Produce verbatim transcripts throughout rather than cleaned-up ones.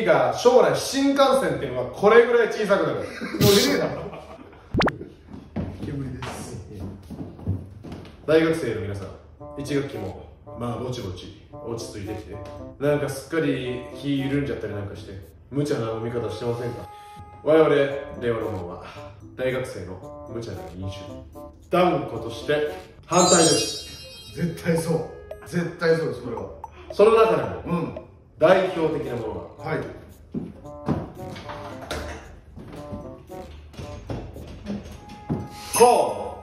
が将来新幹線っていうのはこれぐらい小さくなる。乗れねえだろ。 煙です。 大学生の皆さん、いち学期もまあぼちぼち落ち着いてきて、なんかすっかり気緩んじゃったりなんかして無茶な飲み方してませんか？我々令和ロマンは大学生の無茶な飲酒断固として反対です。 絶対そう、絶対そうです。これはその中でも、 うん、 代表的なものが、 はい、 コ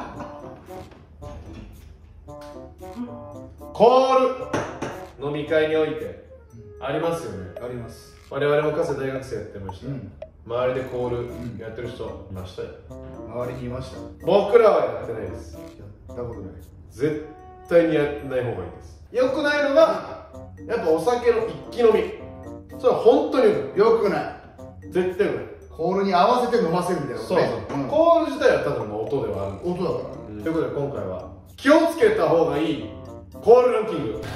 ールコール飲み会においてありますよね。 あります。 我々もかつて大学生やってました、 うん、 周りでコールやってる人いましたよ。 周りにいました。 僕らはやってないです。 やったことない。 絶対にやらない方がいいです。よくないのがやっぱお酒の一気飲み、それは本当によくない。 絶対よくない。 コールに合わせて飲ませるみたいなことね。 そうそう、うん、コール自体はただの音ではあるんです。 音だから、 うん、ということで今回は気をつけた方がいいコールランキング。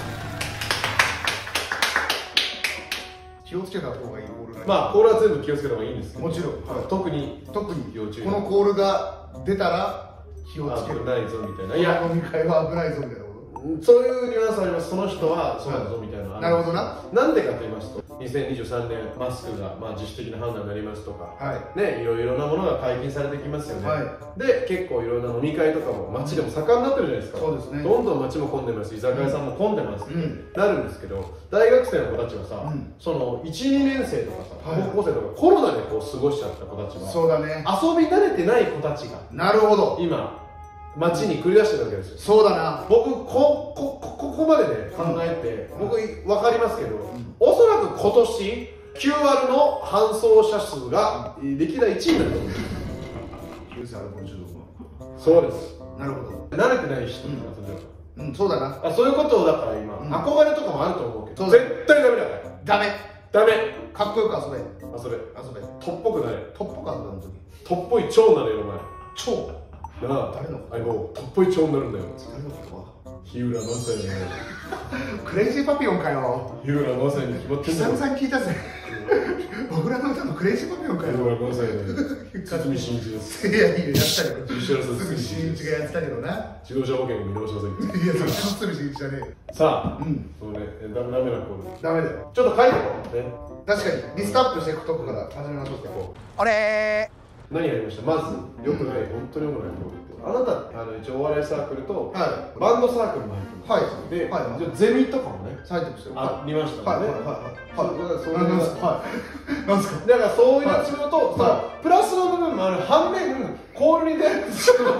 気をつけた方がいいコールランキング。 まあコールは全部気をつけた方がいいんですけど、 もちろん、 はい、特に特に要注意。 このコールが出たら気をつける。 危ないぞみたいな。 いや、飲み会は危ないぞみたいな。 そういうニュアンスあります。その人はそうだぞみたいなのある。 なるほどな。 なんでかと言いますと、にせんにじゅうさんねんマスクがまあ自主的な判断になりますとか、はい、ね、いろいろなものが解禁されてきますよね。はい、で結構いろんな飲み会とかも街でも盛んになってるじゃないですか。そうですね。どんどん街も混んでますし、居酒屋さんも混んでます、うん、なるんですけど、大学生の子たちはさ、うん、そのいち、にねん生とかさ、はい、高校生とかコロナでこう過ごしちゃった子たちは、そうだね、遊び慣れてない子たちが、なるほど、今街に繰り出してるわけですよ。そうだな。僕ここここまでね考えて、うん、僕分かりますけど、うん、おそらく今年 キューアール の搬送者数が歴代いちいになると思うんですよ。キューアールごじゅうろく。そうです。なるほど。慣れてない人とか、うん、うん、そうだな。あ、そういうことをだから今、うん、憧れとかもあると思うけど、絶対ダメだから。ダメ。ダメ。かっこよく遊べ。遊べ。遊べ。とっぽくなれ。とっぽく遊べの時。とっぽい蝶なれよお前。蝶。なあ、誰の相棒、とっぽい蝶になるんだよ。誰のことは日浦正也ね。クレイジーパピオンかよ。日浦正也に決まってんだよ。久々に聞いたぜ。僕らの歌のクレイジーパピオンかよ。日浦正也ね。堤真一です。いやいや、やったけど。堤真一がやってたけどな。自動車保険を見直しません。いや、それ堤真一じゃねえ。さあ、うん、そうね、ダメなコール。ダメだよ。ちょっと書いてこうね。確かに、リストアップしていくとこから始めましょうか。あれー。何やりました？まず、よくない、本当によくないコールって。あなた、あの一応お笑いサークルと、バンドサークルも入ってます。で、ゼミとかもね、入ってましたよ。ありましたね。はい、はい、はい。だからそういうのが、なんですか？だからそういうやつと、さ、プラスの部分もある反面、コールに出る。マイナスの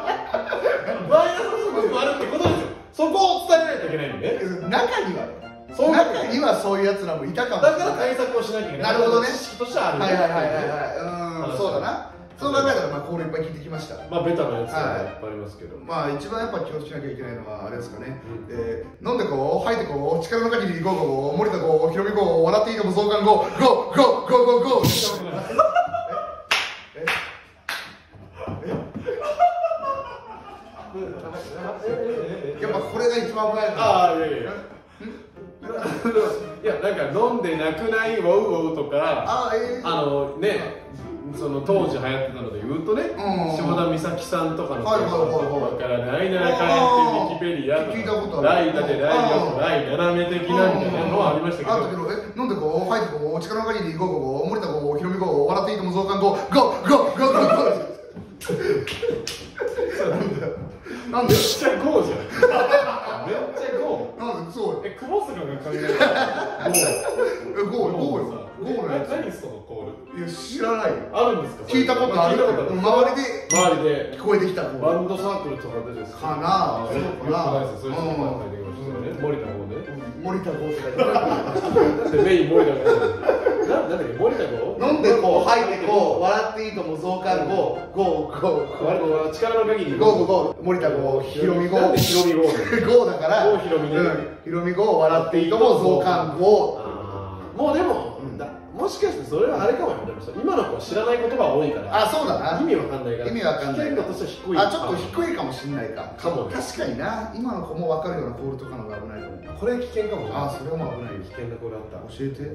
部分もあるってことですよ。そこを伝えないといけないんでね。中にはね。中にはそういうやつらもいたかも。だから対策をしなきゃいけない。なるほどね。意識としてはある。はいはいはいはい。うん、そうだな。そう考えたら、まあ、コールいっぱい聞いてきました。まあ、ベタなやつがいっぱいありますけど。まあ、一番やっぱ気をつけなきゃいけないのは、あれですかね。えー、飲んでこう、吐いてこう、力の限りゴーゴー、森田こう、ひろみこう、笑っていいとも増刊ゴー、ゴー、ゴー、ゴー、ゴー、ゴー。やっぱこれが一番危ないの。ああ、いやいやいや。いや、なんか飲んでなくないウォウウォウとか、あ、えー、あのね、その当時流行ってたので言うとね、下田美咲さんとかのわからないなら帰ってウィキペディアとか、ライタでライヨライ斜め的なみたいなのはありましたけど、あったけど、え、飲んでこう、入ってこう、力の限りゴーゴーゴー、森田こう、ひろみゴー、笑っていいとも増刊ゴー、ゴー、ゴー、ゴー、ゴー、ゴー。なんでめっちゃゴーじゃん。めっちゃゴー。なんでそう。え、久保坂が考えたゴー。ゴー、ゴーよ。ゴーのやつ。何そのコール。いや、知らないよ。あるんですか。聞いたことある。周りで周りで聞こえてきた。バンドサークルとかでですか。かな。そうかな。そういう人が書いてきましたよね。森田剛ね。森田剛って書いてある。メイン森田剛。なんだっけ、森田剛。飲んでこう吐いてこう笑っていいとも増刊ゴーゴーゴー。割と力の限り。ゴーゴーゴー。森田剛。ひろみゴー。ひろみゴー。ゴーだから。ゴーひろみね。ひろみゴー笑っていいとも増刊ゴー。もうでも。もしかしてそれはあれかもよ。今の子は知らない言葉多いから。あ、そうだな。意味わかんないから。意味わかんない。危険度として低い。あ、ちょっと低いかもしれないか。かも。確かにな。今の子もわかるようなコールとかのが危ないと思う。これ危険かもしれない。あ、それも危ない。危険なコールあった。教えて。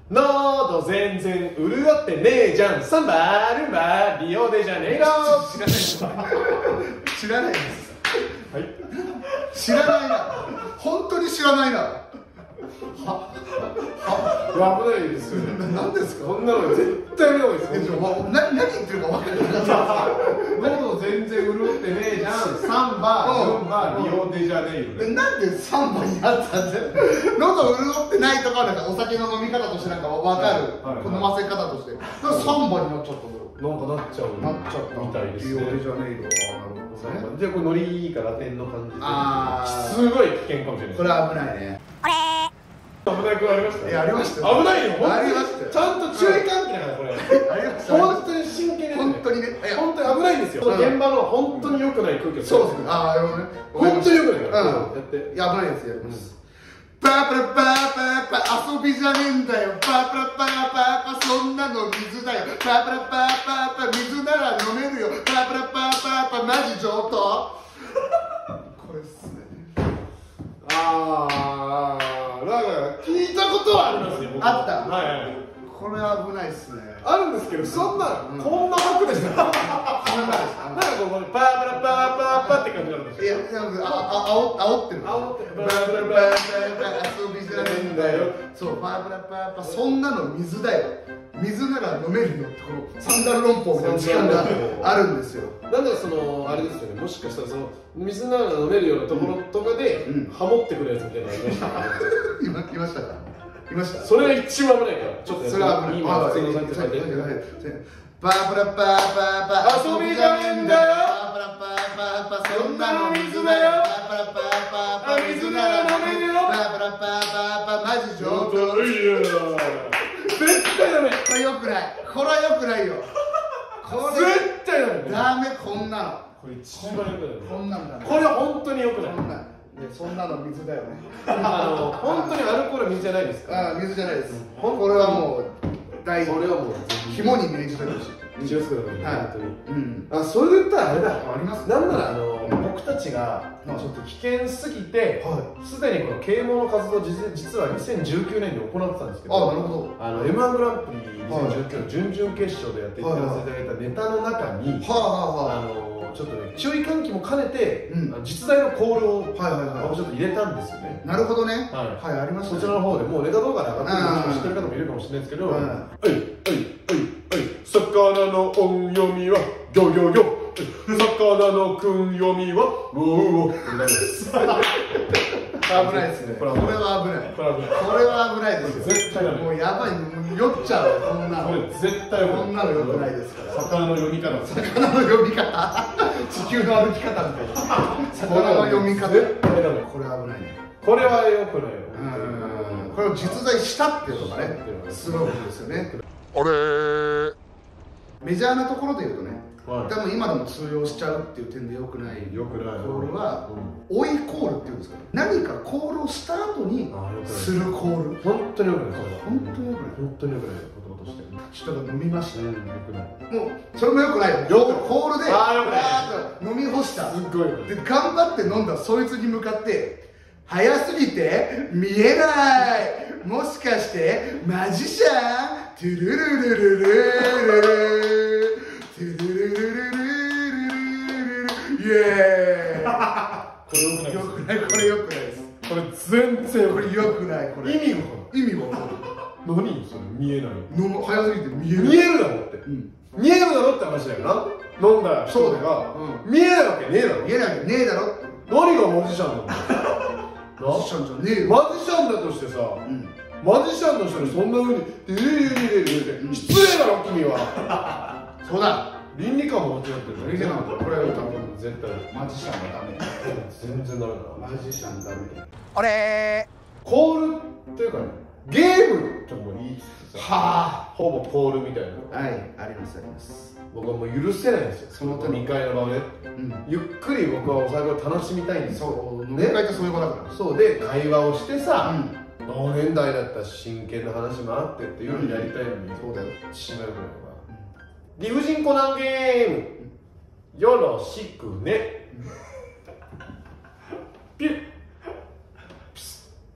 喉全然潤ってねえじゃん、サンバルンバリオデジャネイロ。 知らないです知らないです、はい、知らないな、本当に知らないな。はは危ないですよね。 何ですか、 こんなの絶対見ないですよ。 何言ってるか分からない。喉全然潤ってねえじゃん、サンバルンバリオデジャネイロ。 なんでサンバになったんだよ。喉潤ってないとかはなんかお酒の飲み方としてなんか分かる、飲ませ方としてサンバになっちゃったんだよ。 なんかなっちゃうなっちゃったみたいですね。 リオデジャネイロ。あ、なるほどね。 じゃあこれノリいいかラテンの感じで、 あーすごい危険かもしれない。 これは危ないね。 危ないくありました。 いや、ありましたよ。危ないよ。 ありましたよ。 ちゃんと注意喚起だからこれ。 ありました。 本当に真剣に。 本当にね。 本当に危ないんですよ。現場の本当に良くない空気を。 そうですね。ああ、なるほどね。 本当に良くないから。 うん。 やって。 いや、危ないです。やります。パーパラパーパーパー遊びじゃねえんだよ。パーパラパーパーパーそんなの水だよ。パーパラパーパーパー水なら飲めるよ。パーパラパーパーパーマジ上等。これっすね。 ああ、なんか聞いたことはありますよ。 あった。 はいはい。 これは危ないっすね。 あるんですけど、そんなこんなバックですね。なんかこうパーパラパーパーパーって感じなんですよ。 いや、あああおってる。 煽ってる。 パーパラパーパー遊びじゃねえんだよ。そう、パーパラパーパーそんなの水だよ。水なら飲めるよってこのサンダル論法みたいな時間があるんですよ。 なんでそのあれですよね。もしかしたらその水なら飲めるようなところとかでハモってくるやつみたいなのありましたね。 今いましたか。いました。 それが一番危ないから。ちょっとそれは危ない。 今普通のさんって書いて。 パーパラパーパーパー遊びじゃねえんだよ。 パーパラパーパーパーそんなの水だよ。パーパラパーパーパー水なら飲めるよ。パーパラパーパーパーマジ上等。 絶対ダメ。 これ良くない。これは良くないよ。 これ絶対ダメ。 ダメこんなの。 これ一番良くない。 こんなのダメ。 これ本当に良くない。 こんなそんなの水だよね。 あの本当にアルコールは水じゃないですか。 ああ水じゃないです。これはもう大事。 これはもう肝に銘じてほしい。 気をつけた方がいい。 本当に。 うん。 あ、それで言ったらあれだ。 あります。 なんならあの僕たちがちょっと危険すぎて、すでにこの啓蒙の活動実はにせんじゅうきゅうねんに行ってたんですけど、 あ、なるほど。 あの エムワン グランプリにせんじゅうきゅうの準々決勝でやっていただいたネタの中に、あのちょっとね注意喚起も兼ねて実在のコールをちょっと入れたんですよね。 なるほどね。はい、ありました。 そちらの方でもうネタ動画で上がってるの知ってる方もいるかもしれないですけど、はいはいはいはい魚の音読みはギョギョギョ、魚の訓読みはウォーウォー。 危ないですね。これは危ない。これは危ないですよ。 絶対もうやばい、酔っちゃうこんなの。 これ絶対こんなの良くないですから。 魚の読み方。 魚の読み方。地球の歩き方みたいな。魚の読み方。 絶対ダメ。 これ危ないね。 これは良くないよ。 これを実在したっていうのがね、すごいことですよね。 あれメジャーなところで言うとね、多分今でも通用しちゃうっていう点で良くない良くないコールは追いコールっていうんですか、何かコールをした後にするコール。 本当に良くない。 本当に良くない。 本当に良くない言葉として。 人が飲みました。 良くない。 もうそれも良くないよ。コールで飲み干した。 すごい。 で頑張って飲んだそいつに向かって早すぎて見えない。もしかしてマジシャン？トゥルルルルルルルルトゥルルルルルルルイエーイ。これ良くない。これ良くないです。 これ全然これ良くない。これ意味が意味わかる。 何それ見えない。 飲む早すぎて見えない。 見えるだろって。見えるだろって話だよな。飲んだ人が見えないわけねえだろ。 見えないわけねえだろ。 何がマジシャンなんだよ。 マジシャンじゃねえよ。 マジシャンだとしてさ、マジシャンの人にそんなふうに「ええええええ失礼だろ君は」 そうだ。 倫理観も間違ってる。 倫理観これは多分絶対マジシャンはダメ。 全然ダメだ。 マジシャンダメ。 あれコールっていうかね、ゲームとも言いつつさ、 はあ、 ほぼコールみたいな。 はい、ありますあります。 僕はもう許せないんですよ。 その飲み会の場で、ゆっくり僕はお酒を楽しみたいんですよ。 そう、飲み会ってそういう場だから。 そうで会話をしてさ、同年代だったら真剣な話もあってっていうのをやりたいのに、 そうだよ。 しまうぐらいは理不尽コナンゲームよろしくね。ピュッ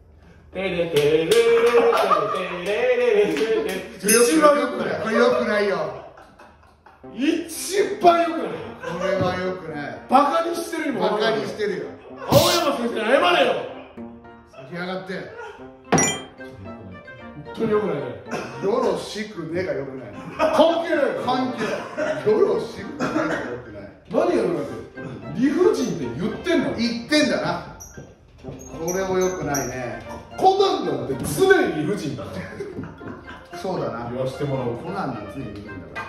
テレテレレレテレレレレレ一番よくない。 これよくないよ。 一番よくない。 これはよくない。 バカにしてるよ。 バカにしてるよ。 青山先生に謝れよ。 先上がって。 本当によくないね。 よろしくねがよくない。 関係ない。 関係ない。よろしくねがよくない。 何がよくないって。理不尽って言ってんの。 言ってんだな。これもよくないね。 コナンなんて常に理不尽だな。 そうだな。 言わしてもらおう。 コナンなんて常に理不尽だから。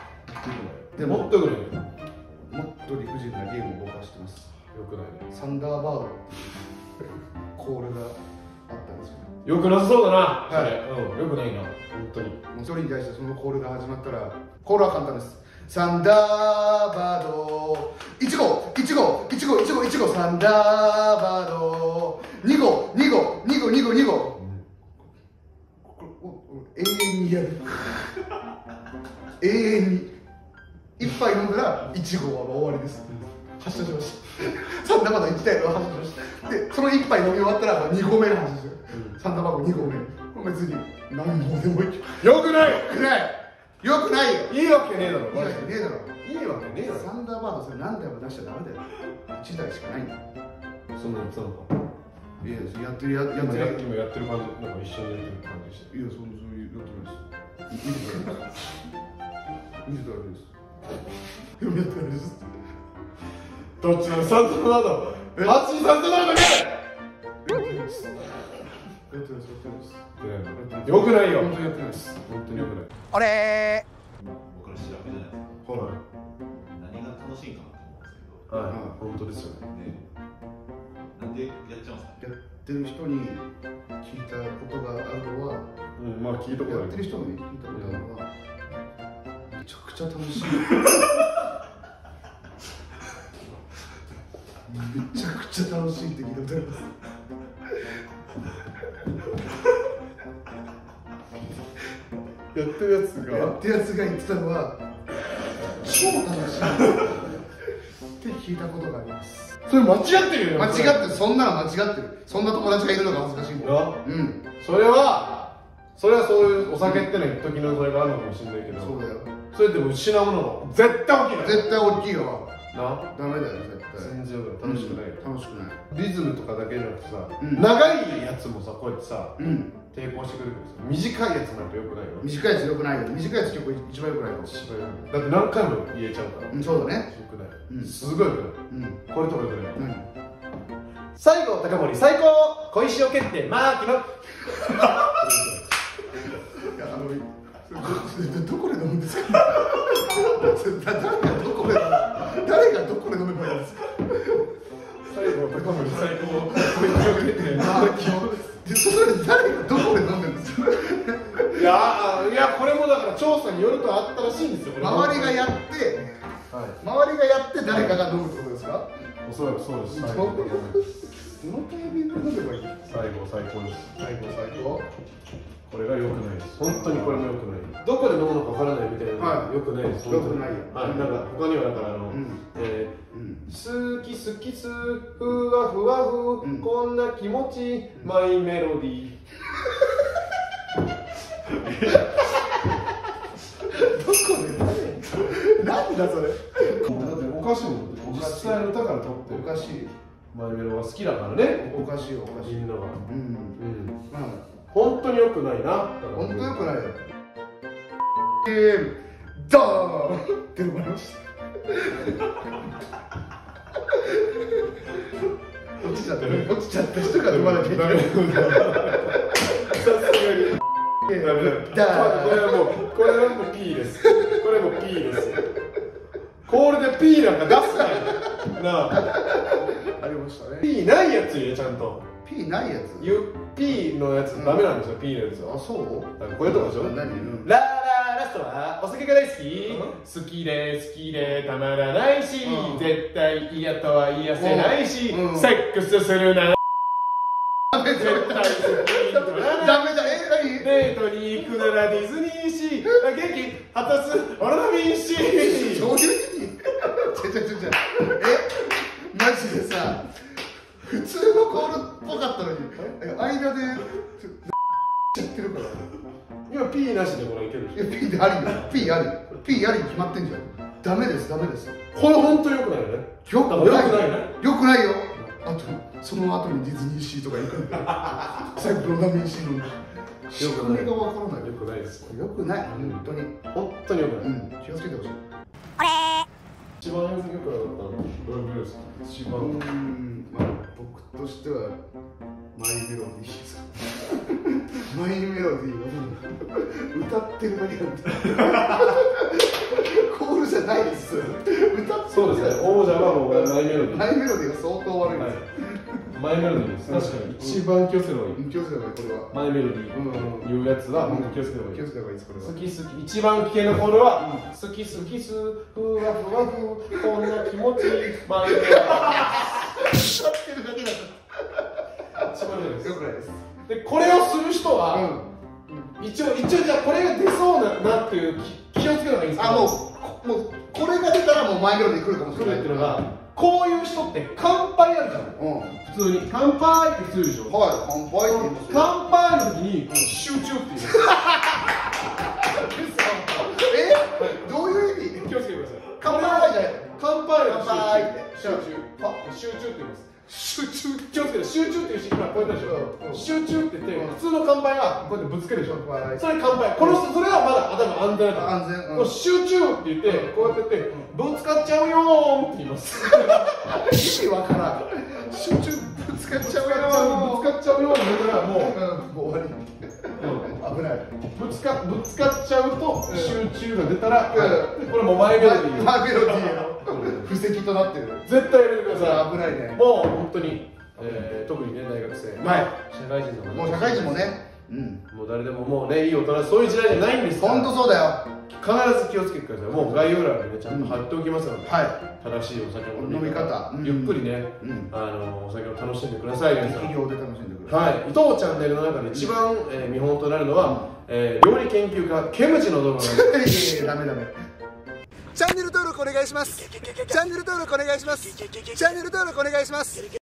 でももっとよくない。 もっと理不尽なゲームを僕は知ってます。 よくないね。 サンダーバードっていうコールがあったんですよね。 よくなさそうだな。 はい。 うん、よくないな。本当に。 もうそれに対してそのコールが始まったら、コールは簡単です。サンダーバードいち号いち号いち号いち号いち号サンダーバードに号に号に号に号に号永遠にやる永遠に一杯飲んだらいち号は終わりです。発射しましたサンダーバードいち体の発射しました。でその一杯飲み終わったらに号目の発射する、うん、サンダーバードに号目別に何号でもいい。 よくない。 よくないよくないよ。 いいわけねえだろ。 いいわけねえだろ。 いいわけねえだろ。 サンダーバードそれ何台も出しちゃダメだよ。いちだいしかないんだよ。 そんなやつなのか。 いややってるややってる今やってる感じなんか一緒にやってる感じして。 いやそんなそういうやってないです。見てただけです。見てただけです。やってないです。 どっちのサンダーバード？発信サンダーバードね。 やってないです。やってないです。 よくないよ。 本当にやってないです。 本当によくない。 あれ僕ら調べじゃないですか。 はい。 何が楽しいかなと思うんですけど。 はい。本当ですよね。 なんでやっちゃうんですか。 やってる人に聞いたことがあるのは、 うん、まあ聞いたことある。 やってる人に聞いたことあるのは、めちゃくちゃ楽しい。めちゃくちゃ楽しいって聞いたことあります。 やってるやつがやってるやつが言ってたのは超楽しいって聞いたことがあります。 それ間違ってるよ。 間違ってる。そんなの間違ってる。そんな友達がいるのが恥ずかしいんだよ。うん。 それはそれはそういうお酒ってのは一時のそれがあるのかもしれないけど、 そうだよ。 それでも失うものが絶対大きいの。 絶対大きいよ。 な、 ダメだよ絶対。 全然楽しくないよ。 楽しくない。 リズムとかだけじゃなくてさ、 うん、 長いやつもさこうやってさ、うん、抵抗してくるけどさ、短いやつなんてよくないよ。 短いやつよくないよ。短いやつ結構一番よくないかも。 一番よくない。だって何回も言えちゃうから。 うん、そうだね。 よくない。 うん、すごいよくない。うん、これとかよくない。うん。 西郷隆盛最高小石を蹴ってマーキの。 いやあのどこで飲むんですか。誰がどこで誰がどこで飲めばいいんですか。 西郷隆盛最高小石を蹴ってマーキの。 それ誰がどこで飲んでるんですか。 いやいやこれもだから調査によるとあったらしいんですよ。 周りがやって、はい、周りがやって誰かが飲むってことですか。 おそらくそうです。 どのタイミングで飲めばいい。 最後最高です。 最後最高。 これが良くないです。本当にこれも良くない。どこで飲むのかわからないみたいなのが良くないです。 良くないよ。 はい、なんか他にはだからあの、えー、好き好きすふわふわふ、こんな気持ちマイメロディー。 どこでなんだそれ。 だっておかしいもん。実際の歌から取っておかしい。 マイメロが好きだからね。 おかしいおかしい。 みんなが。うんうん。 まあ。 本当に良くないな。 本当良くないよ。ゲームドーンって思いました。落ちちゃったね。落ちちゃった人が飲まなきゃいけない。さすがに。これはもうこれはもう P です。これも P です。コールで P なんか出すなよ。なあ。 ありましたね。 P ないやつよちゃんと。 P ないやつ。 P のやつダメなんですよ。P のやつは。 あ、そう。 これとかでしょ。 ラーラーラストはお酒が大好き。好きで好きでたまらないし、絶対嫌とは言いせないし、セックスするなら絶対好きとなダメだ。え、何？ デートに行くならディズニーシー、元気果たすオロナミンシー。 そういう意味？ちょちょちょちょ。え、マジでさ、 普通のコールっぽかったのに間でちゃってるから今 P なしでこれいけるでしょ。 いや P でありよ P あり P ありに決まってんじゃん。ダメですダメです。 これ本当に良くないよね。 よくないよくないね。 よくないよ。あとその後にディズニーシーとか行くんだよ。最後ロダミンシーの仕組みがわからない。 よくないです。 よくない本当に本当に良くない。 うん気をつけてほしい。 一番良くなかったのどれですか。一番うんまあ僕としてはマイメロディーですか。マイメロディーは歌ってるだけなんでコールじゃないです。歌ってる。 そうですね。王者はもうマイメロディー。 マイメロディーが相当悪いです。 マイメロディーです。確かに一番気をつけた方がいい。 気をつけた方がいいこれは。 マイメロディーいうやつは本当気をつけた方がいい。 気をつけた方がいいですこれは。 好き好き一番危険なコールは好き好きすふわふわふこんな気持ちマイメロディー。 歌ってるだけだから。 一番良いです。 よくないです。 でこれをする人は、うん、一応一応じゃあこれが出そうななっていう気をつけた方がいいんですけど、 あもうもうこれが出たらもうマイメロディー来るかもしれないっていうのが、こういう人って乾杯あるじゃん。 うん普通に乾杯って普通でしょ。 はい乾杯って言いますよ。 乾杯の時に集中っていう。 えどういう意味。 気をつけてください。 乾杯じゃない乾杯の乾杯って集中集中って言います。 集中気をつけて集中っていうシーンがこうやったでしょ。集中って言って普通の乾杯はこうやってぶつけるでしょ。それ乾杯。この人それはまだ頭安全だから。 安全。 もう集中って言ってこうやってやってぶつかっちゃうよーって言います。 意味わからん。集中ぶつかっちゃうよぶつかっちゃうよーって言ったらもうもう終わり。危ない。 ぶつかぶつかっちゃうと集中が出たらこれもうマイメロディー。 マイメロディーの布石となってる。 絶対やめてください。 危ないね。 もう本当に、えー、特にね大学生、 はい、 社会人とかもう社会人もね、うん、 もう誰でももうねいい大人そういう時代じゃないんですから。 本当そうだよ。 必ず気をつけてください。もう概要欄にねちゃんと貼っておきますので、 はい、 正しいお酒の飲み方、 ゆっくりね、 うん、 あのお酒を楽しんでください。皆さん適量で楽しんでください。 はい、伊藤チャンネルの中で一番、えー、見本となるのは、えー、料理研究家ケムチの動画なんです。 いやいやダメダメ。チャンネル登録お願いします。チャンネル登録お願いします。チャンネル登録お願いします。